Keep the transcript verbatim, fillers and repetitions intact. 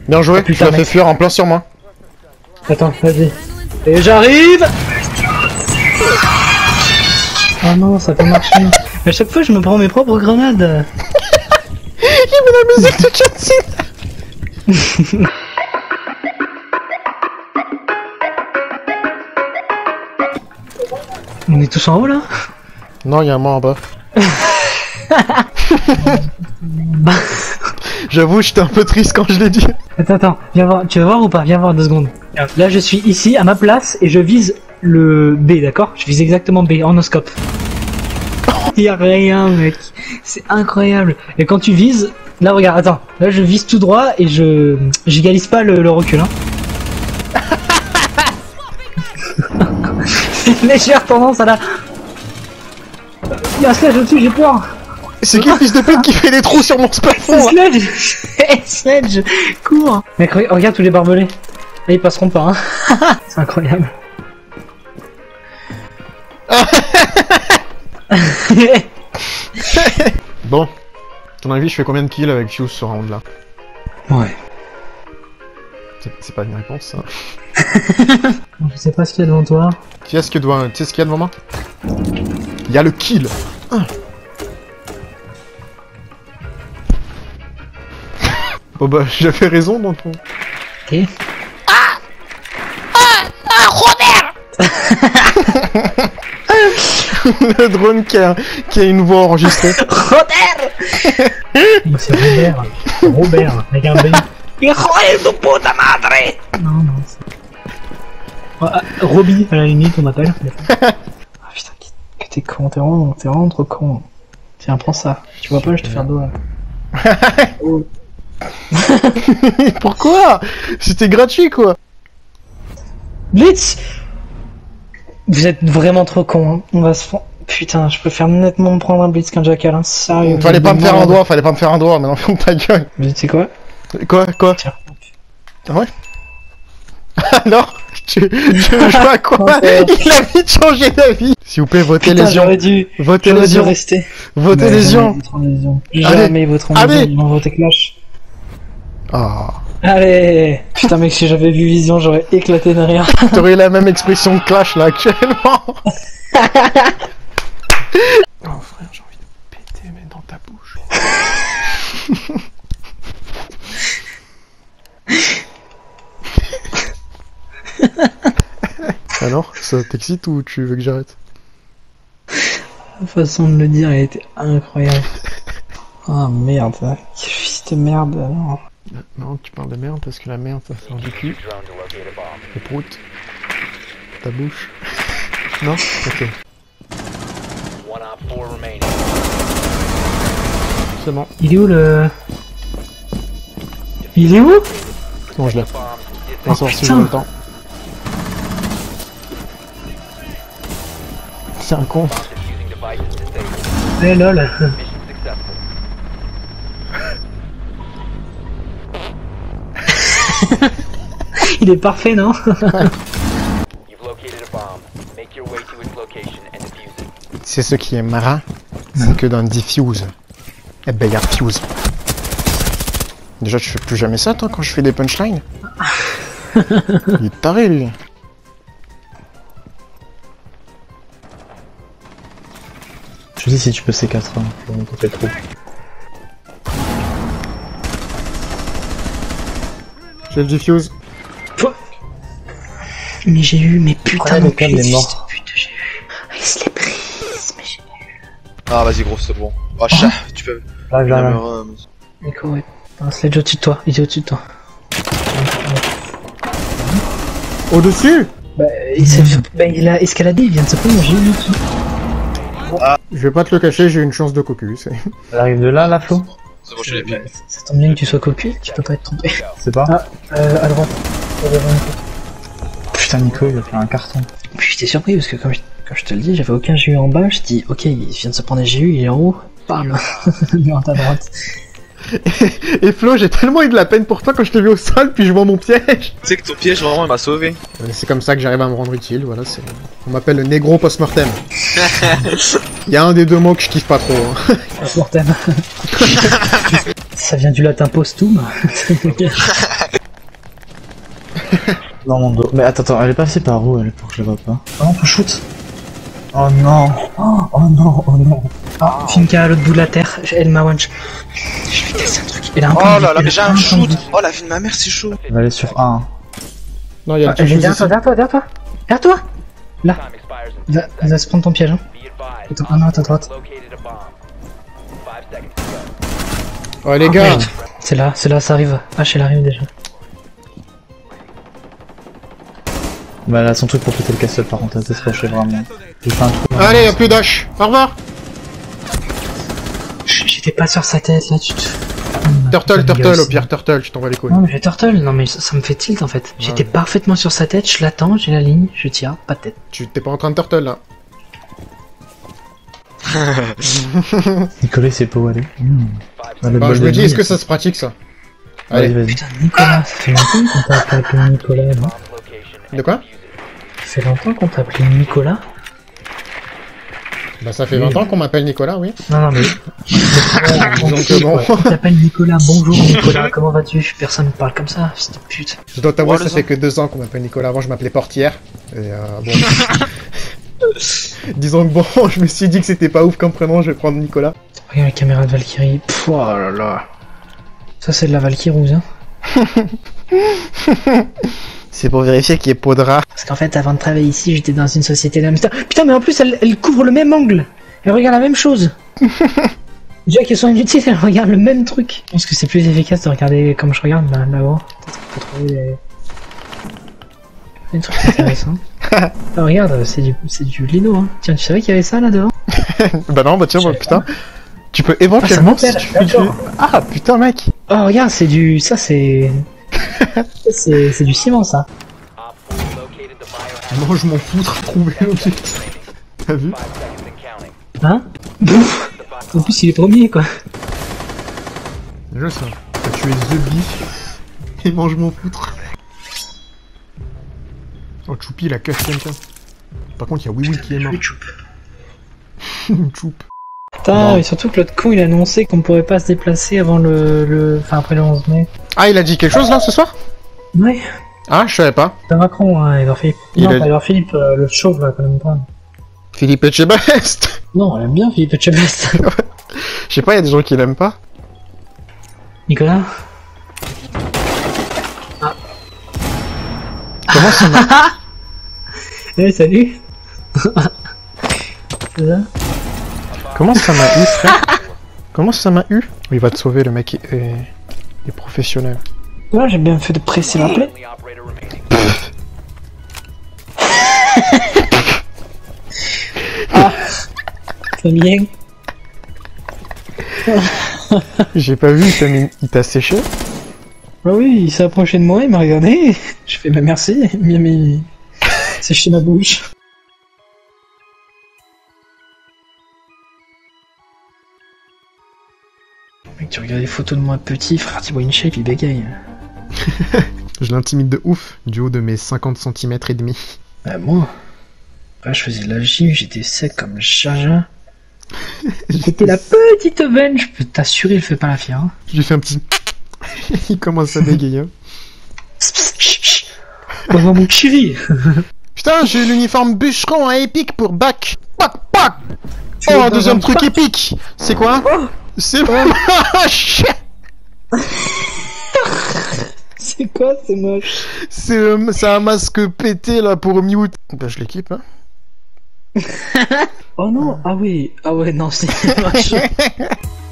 Bien joué, Oh, tu putain, l'as fait mec. fuir en plein sur moi. Attends, vas-y. Et j'arrive. Oh non, ça peut marcher. À chaque fois, je me prends mes propres grenades. Il met la musique de cutscene. On est tous en haut là? Non, il y a un mort en bas. J'avoue, j'étais un peu triste quand je l'ai dit. Attends, attends, viens voir, tu vas voir ou pas? Viens voir deux secondes. Là, je suis ici, à ma place, et je vise le B, d'accord? Je vise exactement B, en oscope. Y'a rien, mec. C'est incroyable. Et quand tu vises, là, regarde, attends. Là, je vise tout droit et je... j'égalise pas le, le recul, hein. J'ai une légère tendance à la... Y'a un sledge au-dessus, j'ai peur. C'est qui le fils de pute qui fait des trous sur mon C'est plafond? Sledge. Sledge, cours. Mec, re- regarde tous les barbelés. Là, ils passeront pas, hein. C'est incroyable. Bon, ton avis, je fais combien de kills avec Fuse ce round là? Ouais. C'est- C'est pas une réponse ça. Je sais pas ce qu'il y a devant toi. Tu sais ce qu'il y a devant, tu sais ce qu'il y a devant moi? Il y a le kill. Ah. Bon bah, j'avais raison dans ton... Ok. Le drone qui a, qui a une voix enregistrée. Robert. C'est Robert. Robert, avec un B. Hijo de puta madre. Non, non. Oh, ah, Robbie, à la limite, on m'appelle. Ah putain, que t'es con, t'es vraiment, t'es vraiment trop con. Tiens, prends ça. Tu vois pas, je te fais un doigt. Oh. Pourquoi? C'était gratuit quoi. Blitz. Vous êtes vraiment trop con, hein. On va se... Putain, je préfère nettement me prendre un Blitz qu'un Jackal, hein. Sérieux. Fallait pas me faire un malade. doigt, fallait pas me faire un doigt, mais non, ferme ta gueule. Mais tu sais quoi? Quoi, quoi? Tiens. Ah ouais? Alors? Tu, tu veux jouer à quoi? Il a vite changé d'avis. S'il vous plaît, votez Putain, les gens. j'aurais dû... Votez J'aurais les dû gens. rester. Votez les gens. Jamais Allez. ils voteront Allez. les gens, ils vont voter Clash. Ah. Allez. Putain mec, si j'avais vu Vision, j'aurais éclaté de rire. T'aurais eu la même expression de Clash là actuellement. Oh frère, j'ai envie de péter mais dans ta bouche. Alors, ça t'excite ou tu veux que j'arrête? La façon de le dire, elle était incroyable. Ah merde, quel fils de merde alors. Non, tu parles de merde parce que la merde ça sort du cul. Le prout. Ta bouche. Non? Ok. C'est bon. Il est où le... Il est où? Non, je l'ai. On sort si putain. j'ai le temps. C'est un con. Eh lol. Il est parfait, non? C'est ce qui est marrant, c'est que dans Diffuse, eh ben y'a Fuse. Déjà tu fais plus jamais ça toi quand je fais des punchlines. Il est taré lui. Je dis si tu peux C quatre, hein, pour mon côté trop. J'ai le Diffuse. Mais j'ai eu, mais putain, Ouais, mon le câble est mort. Putain, j'ai eu. Ah, il se l'est prise, mais j'ai eu. Ah vas-y gros c'est bon. Oh chat, tu peux... Là, là, là. Euh, Nico, ouais. Un sledge au-dessus de toi, il est au-dessus de toi. Au-dessus. Bah, il, s'est... bah, il a escaladé, il vient de se prendre, j'ai eu dessus. Je vais pas te le cacher, j'ai une chance de cocu. C'est Elle arrive de là, la Flo? C'est bon je l'ai pris. Ça tombe bien que tu sois cocu, tu peux pas être trompé. C'est pas? Ah, euh, à droite. Putain, Nico, il a fait un carton. Puis j'étais surpris parce que comme je, comme je te le dis, j'avais aucun G U en bas, je dis ok, il vient de se prendre des G U, il est en haut, parle. Il est à ta droite. Et Flo, j'ai tellement eu de la peine pour toi quand je t'ai vu au sol, puis je vois mon piège. Tu sais que ton piège vraiment il m'a sauvé. Euh, C'est comme ça que j'arrive à me rendre utile, voilà, c'est... On m'appelle le négro post-mortem. Il y a un des deux mots que je kiffe pas trop. Hein. Mortem. Ça vient du latin postum. Dans mon dos. Mais attends, attends, elle est passée par où elle pour que je la vois pas? Oh non, faut shoot. Oh non. Oh, oh non, oh non. Ah, Finka à l'autre bout de la terre, elle m'a one shot. Je vais casser un truc. Elle a un Oh point de là vie, là, elle mais a j'ai un un point de shoot. vie. Oh la vie de ma mère, c'est chaud. Elle va aller sur un. Non, il y a Ah, le elle est truc derrière toi, derrière toi, derrière toi. Derrière toi. Là. Va, va se prendre ton piège. Hein. Attends, ah non, attends, à droite. Oh les Ah, gars. merde. C'est là, c'est là, ça arrive. H, elle arrive déjà. Bah elle a son truc pour péter le castle par contre, elle s'est prochée vraiment. J'ai fait un trou. Allez, y'a plus d'H. Au revoir. Chut, j'étais pas sur sa tête là, tu te. Turtle, turtle, au pire, turtle, je t'envoie les couilles. Non, mais j'ai turtle, non, mais ça, ça me fait tilt en fait. J'étais parfaitement sur sa tête, je l'attends, j'ai la ligne, je tire, pas de tête. Tu t'es pas en train de turtle là. Nicolas c'est pas où aller. Mmh. Ah, le Bah, bol je de me dis, nuit, est-ce que ça se pratique ça? Allez, Allez, vas-y. Putain, Nicolas, ça fait longtemps qu'on t'a appelé Nicolas, non? de quoi? Ça fait longtemps qu'on t'a appelé Nicolas? Bah ça fait vingt ans qu'on m'appelle Nicolas, oui. Non, non, mais. Disons que bon. On t'appelle Nicolas, bonjour Nicolas, comment vas-tu? Personne ne parle comme ça, fils de pute. Je dois t'avouer, Oh, ça le fait sang. que deux ans qu'on m'appelle Nicolas. Avant, je m'appelais Portière. Et euh, bon. Disons que bon, je me suis dit que c'était pas ouf comme prénom, je vais prendre Nicolas. Regarde la caméra de Valkyrie, pff, oh là là. Ça, c'est de la Valkyrie rouge, hein. C'est pour vérifier qu'il y ait peau de rat. Parce qu'en fait, avant de travailler ici, j'étais dans une société d'hamster. Putain, mais en plus, elle, elle couvre le même angle. Elle regarde la même chose. Déjà qu'elles sont inutiles, elle regarde le même truc. Je pense que c'est plus efficace de regarder comme je regarde là- là-haut. Peut-être qu'on peut trouver des... des trucs intéressants. Ah, regarde, c'est du, c'est du lino, hein. Tiens, tu savais qu'il y avait ça là-dedans? Bah non, bah tiens, bah, putain. Tu peux éventuellement, Ah, ça si tu fais du... m'appelle, Ah, putain, mec. Oh, regarde, c'est du... Ça, c'est... Ça, c'est c'est du ciment, ça. Moi, je m'en foutre, trouver l'objectif. T'as vu? Hein? Bouf. En plus, il est premier, quoi. Déjà ça. T'as tué The Beef. Et mange mon foutre. Oh, Choupi, il a caché quelqu'un. Par contre, il y a Wiwi qui est mort. Choup. Putain, Non. et surtout que l'autre con, il a annoncé qu'on pourrait pas se déplacer avant le... le... Enfin, après le onze mai. Ah, il a dit quelque chose là ce soir? Ouais. Ah, je savais pas. C'est Macron, hein, Edouard Philippe. Il non, a- pas Edouard Philippe, euh, le chauve, là, quand même pas. Philippe Etchebest. Non, elle aime bien Philippe Etchebest. Je sais pas, il y a des gens qui l'aiment pas. Nicolas? Comment ça m'a... Eh, salut. C'est ça? Comment ça m'a eu, frère? Comment ça m'a eu? Il va te sauver, le mec est, est... est professionnel. Là, j'ai bien fait de presser la plaie. Ah, c'est bien. J'ai pas vu, il t'a mis- il t'a séché. Bah oui, il s'est approché de moi, il m'a regardé. Je fais, bah merci, il m'a mis... C'est chez ma bouche. Mec, tu regardes les photos de moi petit, frère, tu vois une shape, il bégaye. Je l'intimide de ouf, du haut de mes cinquante centimètres et demi. Bah moi, bah, je faisais de la gym, j'étais sec comme jaja. C'était la petite veine, je peux t'assurer, il fait pas la fière. Hein. Je lui fais un petit... il commence à bégayer. hein. Bonjour mon chéri. Putain, j'ai l'uniforme bûcheron à épique pour bac. Bac, bac. Tu Oh, veux un pas deuxième un truc bac? épique. C'est quoi? C'est bon. Shit. C'est quoi, c'est moche. C'est euh, c'est un masque pété là pour mute. Bah je l'équipe hein. Oh non, ah oui, ah ouais, non, c'est moche.